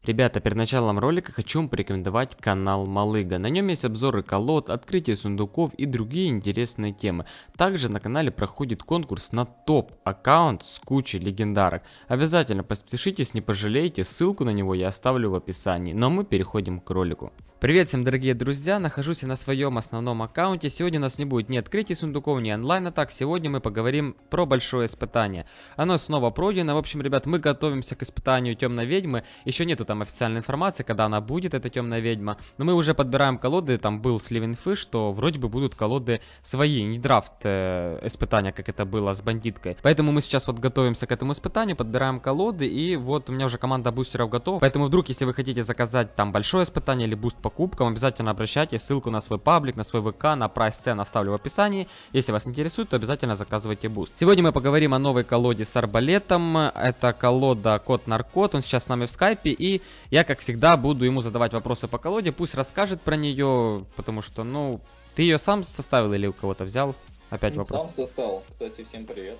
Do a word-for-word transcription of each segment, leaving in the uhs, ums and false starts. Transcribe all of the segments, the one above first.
Ребята, перед началом ролика хочу вам порекомендовать канал Малыга. На нем есть обзоры колод, открытие сундуков и другие интересные темы. Также на канале проходит конкурс на топ аккаунт с кучей легендарок. Обязательно поспешитесь, не пожалеете, ссылку на него я оставлю в описании. Но мы переходим к ролику. Привет всем, дорогие друзья, нахожусь я на своем основном аккаунте. Сегодня у нас не будет ни открытий сундуков, ни онлайн атак. Сегодня мы поговорим про большое испытание. Оно снова пройдено. В общем, ребят, мы готовимся к испытанию темной ведьмы. Еще нету там официальной информации, когда она будет, эта темная ведьма. Но мы уже подбираем колоды. Там был Sliven Fish, что вроде бы будут колоды свои, не драфт э, испытания, как это было с бандиткой. Поэтому мы сейчас вот готовимся к этому испытанию, подбираем колоды. И вот у меня уже команда бустеров готова. Поэтому вдруг, если вы хотите заказать там большое испытание или буст по покупкам, обязательно обращайтесь, ссылку на свой паблик, на свой ВК, на прайс цен оставлю в описании. Если вас интересует, то обязательно заказывайте буст. Сегодня мы поговорим о новой колоде с арбалетом. Это колода Кот Наркот, он сейчас с нами в скайпе, и я, как всегда, буду ему задавать вопросы по колоде, пусть расскажет про нее, потому что, ну, ты ее сам составил или у кого-то взял? Опять вопрос. Сам составил, кстати, всем привет.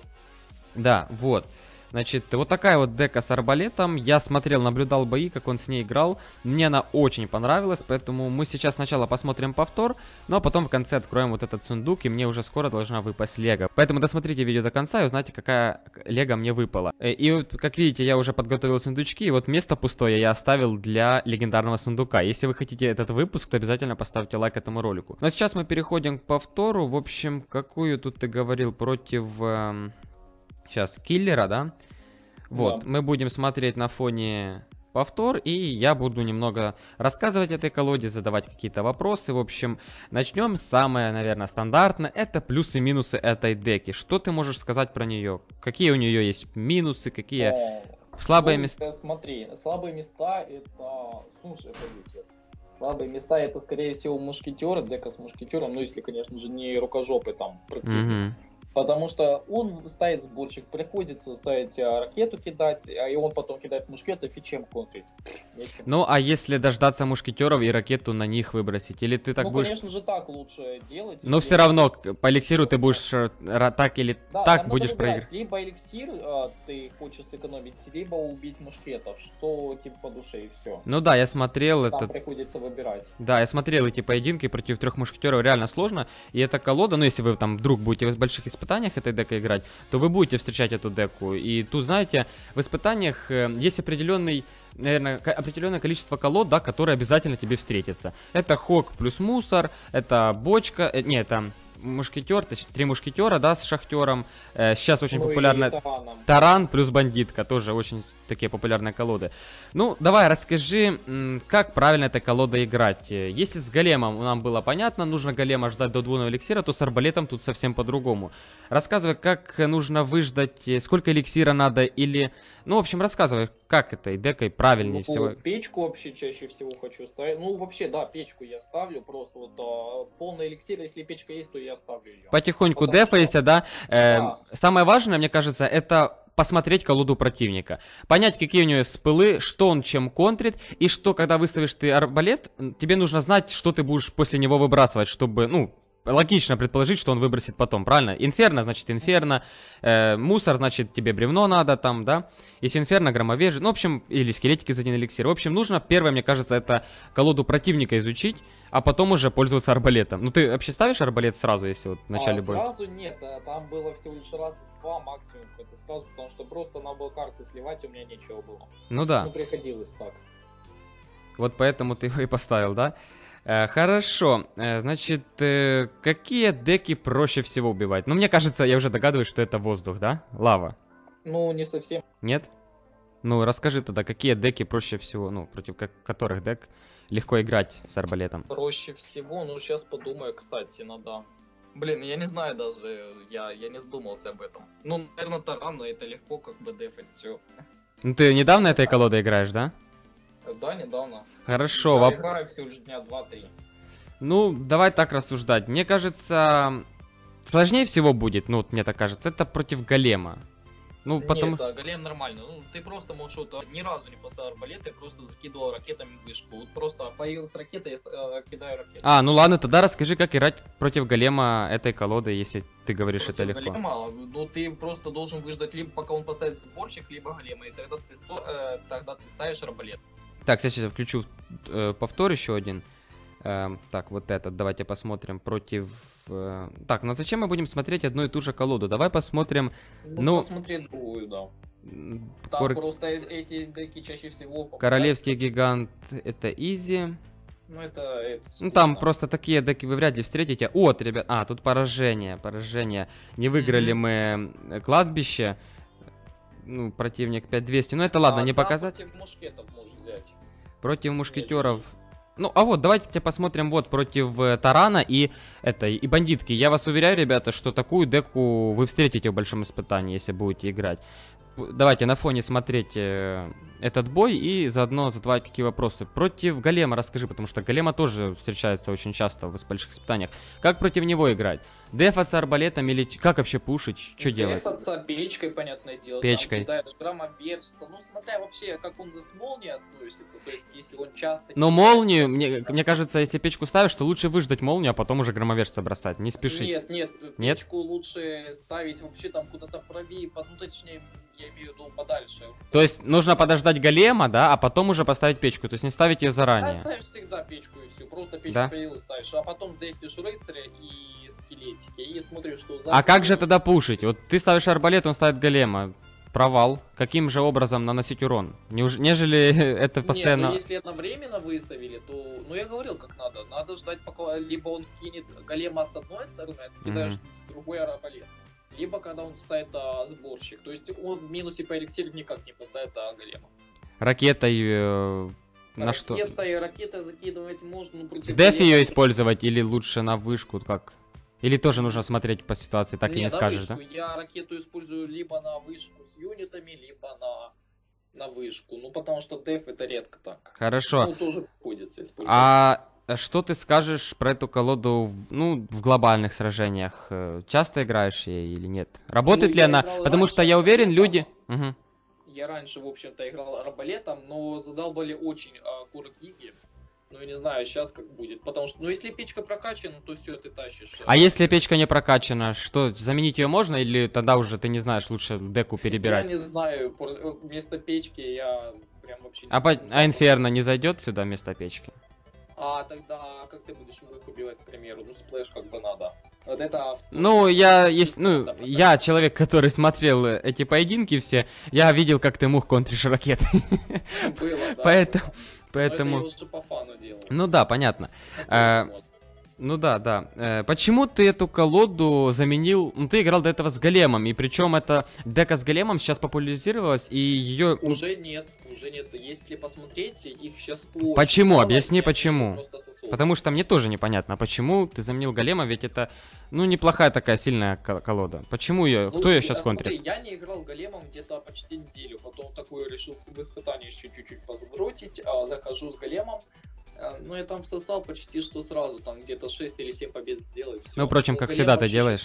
Да, вот. Значит, вот такая вот дека с арбалетом. Я смотрел, наблюдал бои, как он с ней играл. Мне она очень понравилась, поэтому мы сейчас сначала посмотрим повтор, ну а потом в конце откроем вот этот сундук, и мне уже скоро должна выпасть лего. Поэтому досмотрите видео до конца и узнаете, какая лего мне выпала. И вот, как видите, я уже подготовил сундучки, и вот место пустое я оставил для легендарного сундука. Если вы хотите этот выпуск, то обязательно поставьте лайк этому ролику. Ну а сейчас мы переходим к повтору. В общем, какую тут ты говорил против... Эм... Сейчас, киллера, да? Вот, да. Мы будем смотреть на фоне повтор, и я буду немного рассказывать этой колоде, задавать какие-то вопросы. В общем, начнем с самое, наверное, стандартное. Это плюсы и минусы этой деки. Что ты можешь сказать про нее? Какие у нее есть минусы, какие О, слабые ну, места? Смотри, слабые места это... Слушай, сейчас. Слабые места это, скорее всего, мушкетер, дека с мушкетером, ну, если, конечно же, не рукожопый там противник. Угу. Потому что он ставит сборщик, приходится ставить а, ракету кидать, а и он потом кидает мушкет, и фичем контрить. Ну, а если дождаться мушкетеров и ракету на них выбросить? Или ты так ну, будешь... конечно же, так лучше делать. Но все равно по эликсиру ты будешь так или да, так будешь проиграть. Либо эликсир а, ты хочешь сэкономить, либо убить мушкетов, что типа по душе и все. Ну да, я смотрел Там это... приходится выбирать. Да, я смотрел эти поединки против трех мушкетеров, реально сложно. И эта колода, ну если вы там вдруг будете в больших испытаниях этой декой играть, то вы будете встречать эту деку. И тут, знаете, в испытаниях э, есть определенный, наверное, определенное количество колод, да, которые обязательно тебе встретятся. Это Хок плюс мусор, это бочка, э, не, это мушкетер, точнее, три мушкетера, да, с шахтером. Э, сейчас очень ну популярная Таран плюс бандитка, тоже очень такие популярные колоды. Ну, давай расскажи, как правильно этой колодой играть. Если с големом нам было понятно, нужно голема ждать до двух эликсира, то с арбалетом тут совсем по-другому. Рассказывай, как нужно выждать, сколько эликсира надо, или... Ну, в общем, рассказывай, как этой декой правильнее ну, всего. Печку вообще чаще всего хочу ставить. Ну, вообще, да, печку я ставлю, просто вот а, полный эликсир, если печка есть, то я ставлю ее. Потихоньку дефайся, что... да? Э, да. Самое важное, мне кажется, это... посмотреть колоду противника, понять, какие у него спылы, что он чем контрит, и что, когда выставишь ты арбалет, тебе нужно знать, что ты будешь после него выбрасывать, чтобы, ну, логично предположить, что он выбросит потом, правильно? Инферно, значит, инферно, э, мусор, значит, тебе бревно надо там, да? Если инферно, громовежи, ну, в общем, или скелетики за один эликсир. В общем, нужно, первое, мне кажется, это колоду противника изучить, а потом уже пользоваться арбалетом. Ну, ты вообще ставишь арбалет сразу, если вот в начале а, боя? Сразу нет, там было всего лишь раз два максимум, это сразу, потому что просто на был карты сливать у меня ничего было. Ну да. Ну, приходилось так. Вот поэтому ты его и поставил, да? Э, хорошо, э, значит, э, какие деки проще всего убивать? Ну, мне кажется, я уже догадываюсь, что это воздух, да? Лава. Ну, не совсем. Нет? Ну, расскажи тогда, какие деки проще всего, ну, против которых дек легко играть с арбалетом? Проще всего, ну, сейчас подумаю, кстати, надо... Блин, я не знаю даже, я, я не задумался об этом. Ну, наверное, таран, но это легко как бы дефать все. Ну, ты недавно этой колодой играешь, да? Да, недавно. Хорошо. Я воп... играю всего лишь дня два-три. Ну, давай так рассуждать. Мне кажется, сложнее всего будет, ну, вот мне так кажется, это против голема. Ну, потому... Нет, да, голем нормально. Ну, ты просто можешь вот, ни разу не поставил арбалет, я просто закидывал ракетами вышку. Вот просто появилась ракета, я э, кидаю ракету. А, ну ладно, тогда расскажи, как играть против голема этой колоды, если ты говоришь, против это легко. Голема, ну ты просто должен выждать, либо пока он поставит сборщик, либо голема, и тогда ты, сто, э, тогда ты ставишь арбалет. Так, сейчас я включу э, повтор еще один. Э, так, вот этот, давайте посмотрим против... Э, так, ну зачем мы будем смотреть одну и ту же колоду? Давай посмотрим... Ну, ну посмотреть другую, да. Там Кор... просто эти деки чаще всего... попадают. Королевский гигант это изи. Ну, это... это Ну, там просто такие деки вы вряд ли встретите. Вот, ребят, а, тут поражение, поражение. Не выиграли mm-hmm. мы кладбище. Ну, противник пять двести. Ну, это ладно, а, не да, показать. Против мушкетов можешь взять. Против мушкетеров. Ну, а вот, давайте посмотрим вот против э, Тарана и этой, и бандитки. Я вас уверяю, ребята, что такую деку вы встретите в большом испытании, если будете играть. Давайте на фоне смотреть э, этот бой и заодно задавать какие вопросы. Против Голема расскажи, потому что Голема тоже встречается очень часто в больших испытаниях. Как против него играть? Дефаться арбалетом или как вообще пушить? Что делать? Дефаться печкой, понятное дело. Печкой. Там кидаешь громовержца. Ну, смотря вообще, как он с молнией относится. То есть, если он часто... Но молнию, мне, мне кажется, если печку ставишь, то лучше выждать молнию, а потом уже громовержца бросать. Не спеши. Нет, нет, нет? Печку лучше ставить вообще там куда-то правее, ну, точнее... Я имею в виду подальше. То есть нужно подождать голема, да, а потом уже поставить печку. То есть не ставить ее заранее. Да, ставишь всегда печку и все. Просто печку да? появилась ставишь. А потом дефишь рыцаря и скелетики. И смотришь, что за... А как же тогда пушить? Вот ты ставишь арбалет, он ставит голема. Провал. Каким же образом наносить урон? Неуж... Нежели это постоянно... Нет, ну если одновременно выставили, то... Ну я говорил, как надо. Надо ждать, пока либо он кинет голема с одной стороны, а ты кидаешь mm-hmm. с другой арбалет. Либо когда он ставит а, сборщик. То есть он в минусе по эликсиру никак не поставит а, голема. Ракетой э, на Ракета что? Ракетой, ракетой закидывать можно. Ну, против Деф голема... ее использовать или лучше на вышку, как? Или тоже нужно смотреть по ситуации, так не, и не скажешь, вышку. да? Я ракету использую либо на вышку с юнитами, либо на, на вышку. Ну потому что деф это редко так. Хорошо. Ну тоже приходится использовать. А... Что ты скажешь про эту колоду, ну, в глобальных сражениях? Часто играешь ей или нет? Работает ну, ли она? Потому что я уверен, люди... Угу. Я раньше, в общем-то, играл арбалетом, но задалбали очень а, курок-лиги. Ну, я не знаю, сейчас как будет. Потому что, ну, если печка прокачана, то все, ты тащишь. А если печка не прокачана, что, заменить ее можно? Или тогда уже, ты не знаешь, лучше деку перебирать? Я не знаю, вместо печки я прям вообще... А, по... а Инферно не зайдет сюда вместо печки? А тогда как ты будешь их убивать, к примеру? Ну, сплэш как бы надо. Вот это... Ну, я есть, ну, я человек, который смотрел эти поединки все, я видел, как ты мух контришь ракеты. Было, да. Поэтому... Поэтому... Это я уже по фану делал. Ну да, понятно. Ну да, да. Э, почему ты эту колоду заменил? Ну, ты играл до этого с големом, и причем эта дека с големом сейчас популяризировалась, и ее... Уже нет, уже нет. Если посмотреть, их сейчас очень Почему? мало, Объясни почему. Потому что мне тоже непонятно, почему ты заменил голема, ведь это, ну, неплохая такая сильная колода. Почему ее? Ну, кто ее сейчас смотри, контрит? Я не играл големом где-то почти неделю, потом такой решил в испытании еще чуть-чуть позадротить, а, захожу с големом. Ну, я там всосал почти что сразу, там где-то шесть или семь побед сделать. Ну, впрочем, как всегда ты делаешь.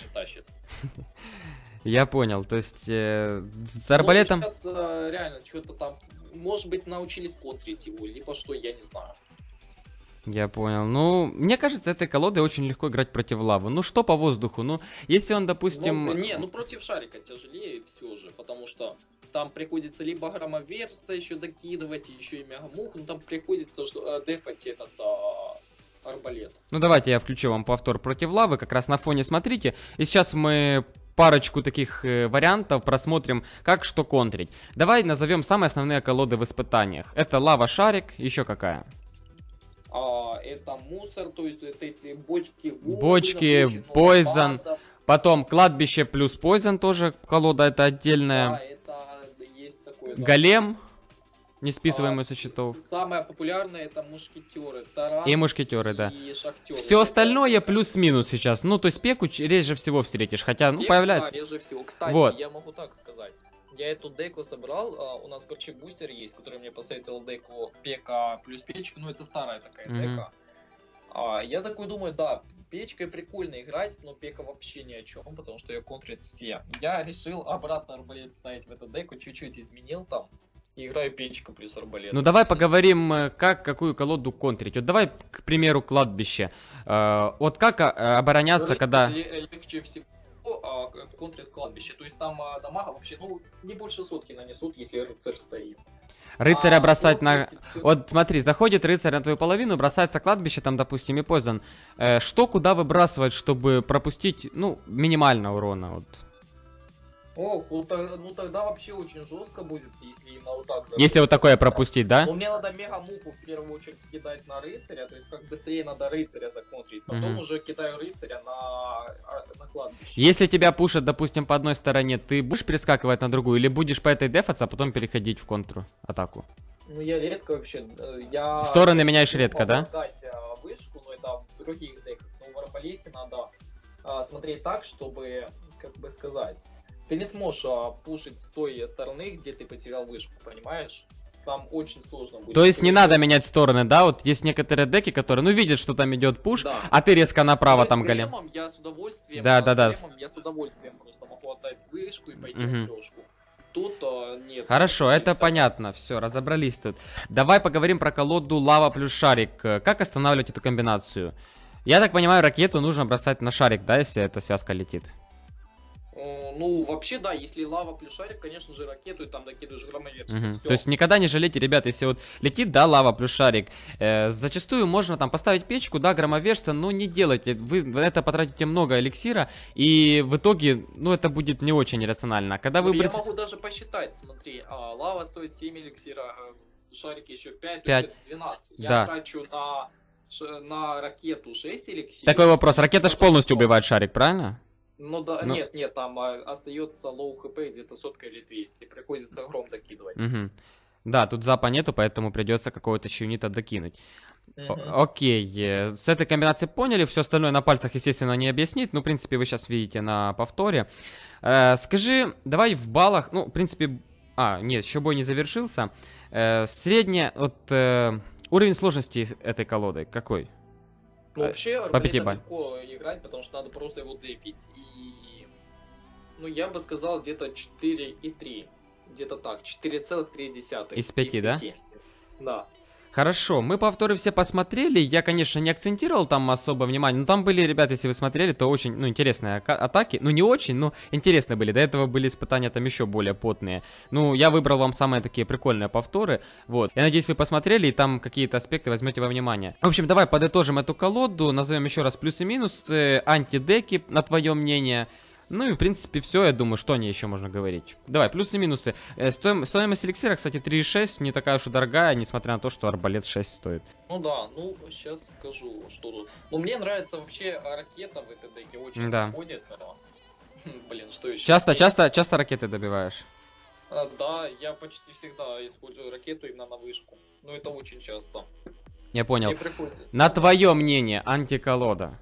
Я понял, то есть э, с арбалетом... Ну, сейчас э, реально что-то там, может быть, научились контрить его, либо что, я не знаю. Я понял. Ну, мне кажется, этой колодой очень легко играть против лавы. Ну, что по воздуху? Ну, если он, допустим... Ну, не, ну против шарика тяжелее все же, потому что там приходится либо громовержца еще докидывать, еще и мегамух, ну там приходится что, дефать этот а, арбалет. Ну, давайте я включу вам повтор против лавы, как раз на фоне смотрите. И сейчас мы парочку таких э, вариантов просмотрим, как что контрить. Давай назовем самые основные колоды в испытаниях. Это лава-шарик, еще какая? А, это мусор, то есть это эти бочки, губы, бочки, пойзон, потом кладбище плюс пойзон тоже колода, это отдельная. Да, это есть такое. Да. Голем, не списываемый а, со счетов. Самое популярное это мушкетеры, таран и мушкетеры, да. И шахтеры. Все остальное плюс-минус сейчас. Ну, то есть пеку реже всего встретишь, хотя, ну, Пеку, появляется. Да, реже всего. Кстати, вот. Я могу так сказать. Я эту деку собрал, а, у нас, короче, бустер есть, который мне посоветовал деку пека плюс печка, ну это старая такая mm-hmm. дека. А, я такой думаю, да, печкой прикольно играть, но пека вообще ни о чем, потому что ее контрит все. Я решил обратно арбалет ставить в эту деку, чуть-чуть изменил там, и играю печка плюс арбалет. Ну давай поговорим, как какую колоду контрить. Вот давай, к примеру, кладбище. Э, вот как а, обороняться, Л- когда... Легче всего а, контрит кладбище. То есть там а, дамага вообще, ну, не больше сотки нанесут, если рыцарь стоит. Рыцаря А, бросать ну, на... тут всё- Вот смотри, заходит рыцарь на твою половину, бросается кладбище, там, допустим, и поздно. Э, что куда выбрасывать, чтобы пропустить, ну, минимально урона? Вот. О, ну, то- ну тогда вообще очень жестко будет, если именно вот так. Если вот такое пропустить, да? Но мне надо мега-муху в первую очередь кидать на рыцаря, то есть как быстрее надо рыцаря законтрить, потом Мгм. уже кидаю рыцаря на, а, на кладбище. Если тебя пушат, допустим, по одной стороне, ты будешь перескакивать на другую или будешь по этой дефаться, а потом переходить в контру-атаку? Ну я редко вообще, э, я... Стороны меняешь могу редко, да? помогать, а, вышку, но это в других деках. Но в арбалете надо а, смотреть так, чтобы, как бы сказать, ты не сможешь а, пушить с той стороны, где ты потерял вышку, понимаешь? Там очень сложно будет. То есть не надо менять стороны, да? Вот есть некоторые деки, которые, ну, видят, что там идет пуш, Да. а ты резко направо Но там с голем. големом я с удовольствием, Да, а, да, с да. големом я с удовольствием просто могу отдать вышку и пойти Мгм. в трешку. Тут а, нет. Хорошо, тут это так. понятно, все, разобрались тут. Давай поговорим про колоду лава плюс шарик. Как останавливать эту комбинацию? Я так понимаю, ракету нужно бросать на шарик, да, если эта связка летит? Э, Ну, вообще, да, если лава плюс шарик, конечно же, ракету и там докидываешь громовержца. Мгм. Всё. То есть никогда не жалейте, ребят, если вот летит, да, лава плюс шарик, э, зачастую можно там поставить печку, да, громовержца, но не делайте, вы на это потратите много эликсира, и в итоге, ну, это будет не очень рационально. Когда вы Ну, я бросите... могу даже посчитать, смотри, а, лава стоит семь эликсира, э, шарики еще пять, то Пять. есть это двенадцать. Да. Я трачу на, ш- на ракету шесть эликсиров. Такой вопрос, ракета ж Потом полностью что? убивает шарик, правильно? Ну да, Ну- нет, нет, там а, остается лоу хп где-то сотка или двести, приходится гром докидывать. Мгм. Да, тут запа нету, поэтому придется какого-то еще юнита докинуть. О- Мгм. Окей, э, с этой комбинацией поняли, все остальное на пальцах, естественно, не объяснить, ну, в принципе, вы сейчас видите на повторе. Э, скажи, давай в баллах, ну, в принципе, а, нет, еще бой не завершился. Э, средняя, вот, э, уровень сложности с этой колоды какой? Ну, Э, вообще, по пяти арбалетом балл. легко играть, потому что надо просто его дефить. И, ну, я бы сказал, где-то четыре и три. Где-то так, четыре целых три десятых. Из пяти, да? Да. Хорошо, мы повторы все посмотрели, я, конечно, не акцентировал там особо внимание, но там были, ребята, если вы смотрели, то очень, ну, интересные ака- атаки, ну, не очень, но интересные были, до этого были испытания там еще более потные. Ну, я выбрал вам самые такие прикольные повторы, вот. Я надеюсь, вы посмотрели и там какие-то аспекты возьмете во внимание. В общем, давай подытожим эту колоду, назовем еще раз плюсы и минусы, антидеки, на твое мнение. Ну и в принципе все, я думаю, что о ней еще можно говорить. Давай, плюсы и минусы. Э, стоим- стоимость эликсира, кстати, три и шесть, не такая уж и дорогая, несмотря на то, что арбалет шесть стоит. Ну да, ну, сейчас скажу, что тут. Ну, мне нравится вообще ракета в этой деке, очень Да. подходит. а, Блин, что еще? Часто, часто, часто ракеты добиваешь? А, да, я почти всегда использую ракету именно на вышку. Но это очень часто. Я понял. Мне приходится. На твое мнение, антиколода.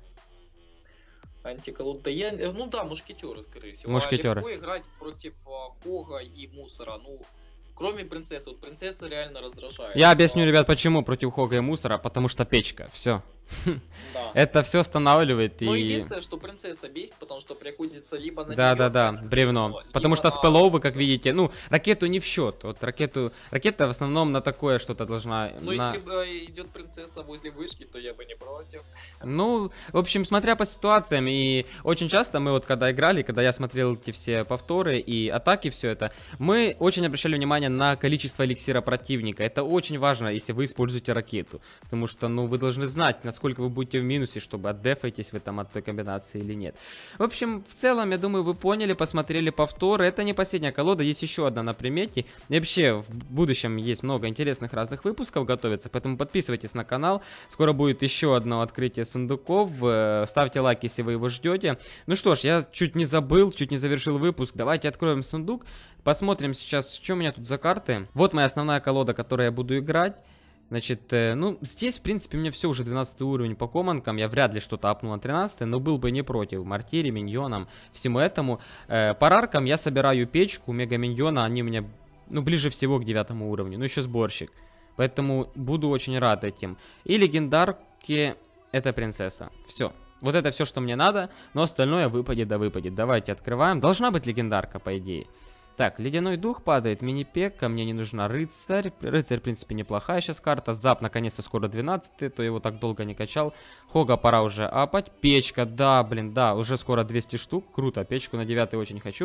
Антиколод. Да я, э, ну да, мушкетеры, скорее всего. Мушкетеры. А легко играть против а, Хога и Мусора. Ну, кроме принцессы. Вот принцесса реально раздражает. Я объясню, А, ребят, почему против Хога и мусора, потому что печка, все. Да. Это все останавливает Но и... единственное, что принцесса бесит, потому что приходится либо на Да, неё да, да, тратить бревно. бревно, Потому либо что на спеллоу вы, как Мусора. видите, ну, ракету не в счет. Вот ракету. Ракета в основном на такое что-то должна. Ну, на- если бы идет принцесса возле вышки, то я бы не против. Ну, в общем, смотря по ситуациям, и очень часто мы вот когда играли, когда я смотрел эти все повторы и атаки, все это, мы очень обращали внимание на количество эликсира противника. Это очень важно, если вы используете ракету. Потому что, ну, вы должны знать, насколько вы будете в минусе, чтобы отдефаетесь вы там от той комбинации или нет. В общем, в целом, я думаю, вы поняли, посмотрели повторы. Это не последняя колода, есть еще одна на примете. И вообще, в будущем есть много интересных разных выпусков готовится, поэтому подписывайтесь на канал. Скоро будет еще одно открытие сундуков. Э, Ставьте лайк, если вы его ждете. Ну что ж, я чуть не забыл, чуть не завершил выпуск. Давайте откроем сундук. Посмотрим сейчас, что у меня тут за карты. Вот моя основная колода, которой я буду играть. Значит, э, ну, здесь, в принципе, у меня все уже двенадцатый уровень по команкам. Я вряд ли что-то апну на тринадцатый, но был бы не против. Мартире, миньонам, всему этому. Э, по раркам я собираю печку, мега-миньона. Они у меня, ну, ближе всего к девятому уровню. Ну, еще сборщик. Поэтому буду очень рад этим. И легендарки это принцесса. Все. Вот это все, что мне надо. Но остальное выпадет да выпадет. Давайте открываем. Должна быть легендарка, по идее. Так, ледяной дух падает, мини-пекка, мне не нужна рыцарь. Рыцарь, в принципе, неплохая сейчас карта. Зап, наконец-то, скоро двенадцатый, то его так долго не качал. Хога пора уже апать. Печка, да, блин, да, уже скоро двести штук. Круто, печку на девятый очень хочу.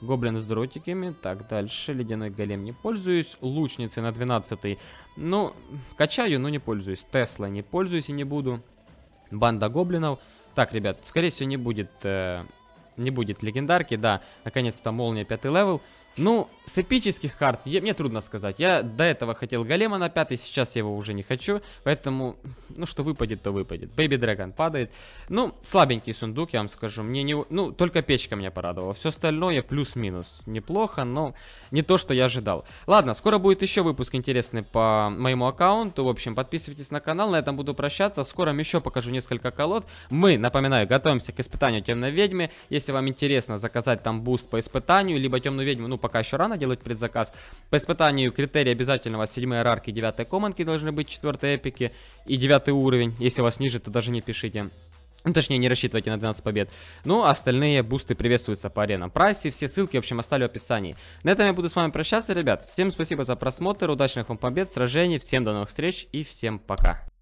Гоблин с дротиками. Так, дальше. Ледяной голем не пользуюсь. Лучницы на двенадцатый. Ну, качаю, но не пользуюсь. Тесла не пользуюсь и не буду. Банда гоблинов. Так, ребят, скорее всего не будет... Э, не будет легендарки, да. Наконец-то молния пятый левел. Ну, с эпических карт, я, мне трудно сказать. Я до этого хотел голема на пятый, сейчас я его уже не хочу. Поэтому, ну, что выпадет, то выпадет. Baby Dragon падает. Ну, слабенький сундук, я вам скажу. Мне не... Ну, только печка меня порадовала. Все остальное плюс-минус. Неплохо, но не то, что я ожидал. Ладно, скоро будет еще выпуск интересный по моему аккаунту. В общем, подписывайтесь на канал. На этом буду прощаться. Скоро вам еще покажу несколько колод. Мы, напоминаю, готовимся к испытанию темной ведьмы. Если вам интересно заказать там буст по испытанию, либо темную ведьму, ну, пока еще рано делать предзаказ. По испытанию критерии обязательного седьмой иерархии, девятой команки должны быть, четвертой эпики и девятый уровень. Если у вас ниже, то даже не пишите. Ну, точнее, не рассчитывайте на двенадцать побед. Ну, остальные бусты приветствуются по аренам прайсе. Все ссылки, в общем, оставлю в описании. На этом я буду с вами прощаться, ребят. Всем спасибо за просмотр, удачных вам побед, сражений. Всем до новых встреч и всем пока.